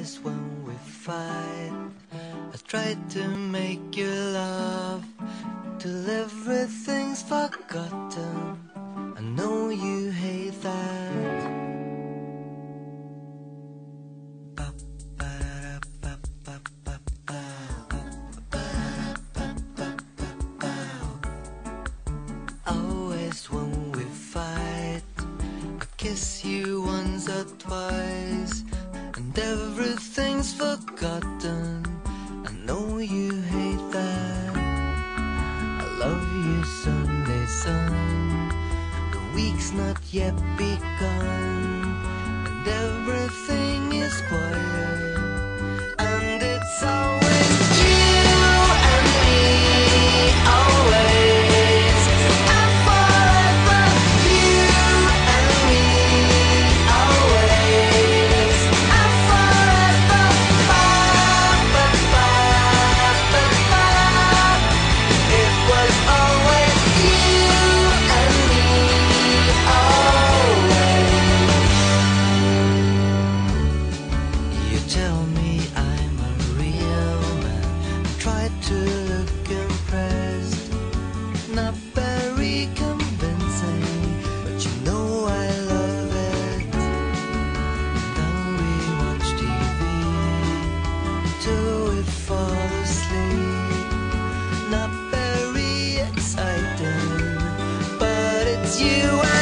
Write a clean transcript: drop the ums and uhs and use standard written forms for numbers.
Always when we fight, I try to make you laugh till everything's forgotten. I know you hate that. Always when we fight, I kiss you once or twice, and everything's forgotten. I know you hate that. I love you Sunday sun, the week's not yet begun, and everything is quiet, and it's always you and me, always and forever. You and me, always and forever. Ba, ba, ba, ba, ba. It was always you and me, always. You tell me I'm a real man, try to look impressed, not very convincing, but you know I love it. Then we watch TV till we fall asleep, not very exciting, but it's you